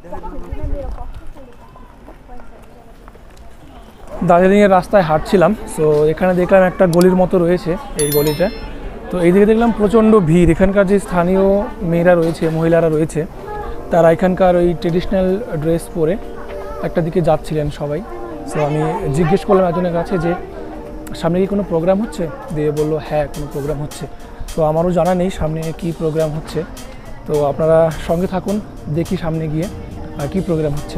দার্জিলিংয়ের রাস্তায় হাঁটছিলাম, সো এখানে দেখলাম একটা গলির মতো রয়েছে, এই গলিটা। তো এইদিকে দেখলাম প্রচণ্ড ভিড়। এখানকার যে স্থানীয় মেয়েরা রয়েছে, মহিলারা রয়েছে, তারা এখানকার ওই ট্রেডিশনাল ড্রেস পরে একটা দিকে যাচ্ছিলেন সবাই। সো আমি জিজ্ঞেস করলাম একজনের কাছে যে সামনে কি কোনো প্রোগ্রাম হচ্ছে, দিয়ে বললো হ্যাঁ কোনো প্রোগ্রাম হচ্ছে। তো আমারও জানা নেই সামনে কি প্রোগ্রাম হচ্ছে, তো আপনারা সঙ্গে থাকুন, দেখি সামনে গিয়ে আর কি প্রোগ্রাম হচ্ছে।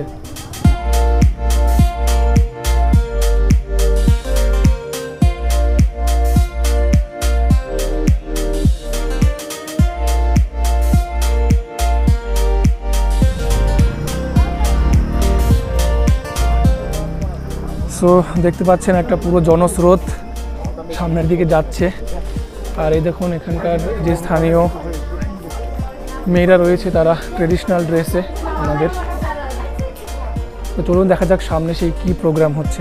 সো দেখতে পাচ্ছেন একটা পুরো জনস্রোত সামনের দিকে যাচ্ছে। আর এই দেখুন এখানকার যে স্থানীয় মেয়েরা রয়েছে তারা ট্রেডিশনাল ড্রেসে আমাদের। তো চলুন দেখা যাক সামনে সেই কি প্রোগ্রাম হচ্ছে।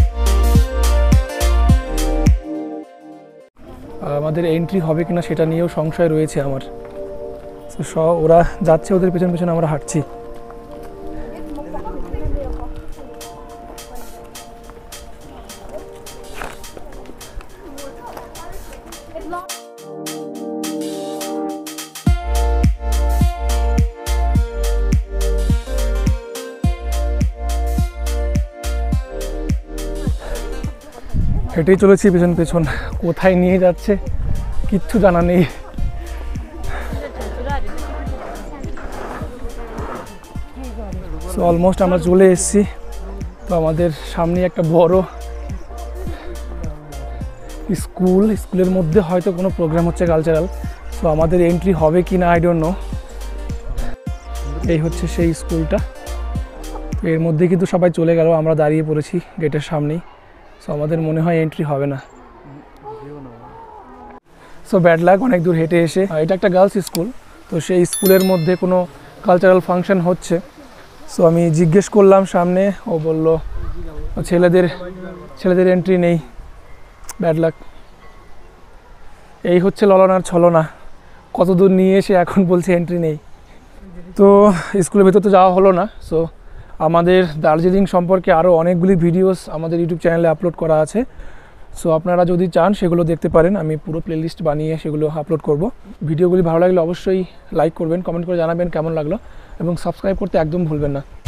আমাদের এন্ট্রি হবে কিনা সেটা নিয়েও সংশয় রয়েছে আমার। তো ওরা যাচ্ছে, ওদের পেছন পেছন আমরা হাঁটছি। হেঁটেই চলেছি পেছন পেছন, কোথায় নিয়ে যাচ্ছে কিচ্ছু জানা নেই। সো অলমোস্ট আমরা চলে এসেছি। তো আমাদের সামনে একটা বড় স্কুলের মধ্যে হয়তো কোনো প্রোগ্রাম হচ্ছে কালচারাল। সো আমাদের এন্ট্রি হবে কি না আই ডোন্ট নো। এই হচ্ছে সেই স্কুলটা। তো এর মধ্যে কিন্তু সবাই চলে গেল, আমরা দাঁড়িয়ে পড়েছি গেটের সামনেই। সো আমাদের মনে হয় এন্ট্রি হবে না। সো ব্যাড লাক, অনেক দূর হেঁটে এসে। এটা একটা গার্লস স্কুল, তো সেই স্কুলের মধ্যে কোনো কালচারাল ফাংশন হচ্ছে। সো আমি জিজ্ঞেস করলাম সামনে, ও বলল ছেলেদের এন্ট্রি নেই। Bad luck. এই হচ্ছে ললনার ছলনা, কত দূর নিয়ে এসে এখন বলছে এন্ট্রি নেই। তো স্কুলের ভেতর তো যাওয়া হলো না। সো আমাদের দার্জিলিং সম্পর্কে আরও অনেকগুলি ভিডিওস আমাদের ইউটিউব চ্যানেলে আপলোড করা আছে। সো আপনারা যদি চান সেগুলো দেখতে পারেন, আমি পুরো প্লেলিস্ট বানিয়ে সেগুলো আপলোড করব। ভিডিওগুলি ভালো লাগলে অবশ্যই লাইক করবেন, কমেন্ট করে জানাবেন কেমন লাগলো, এবং সাবস্ক্রাইব করতে একদম ভুলবেন না।